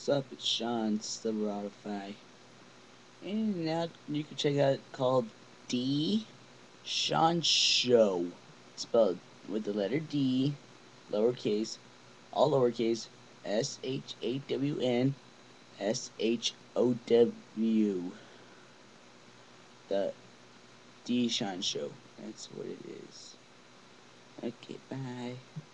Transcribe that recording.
up? It's Sean, silveradoify. And now you can check out called dshawnshow. Spelled with the letter D, lowercase, all lowercase, SHAWNSHOW. The D Sean Show. That's what it is. Okay, bye.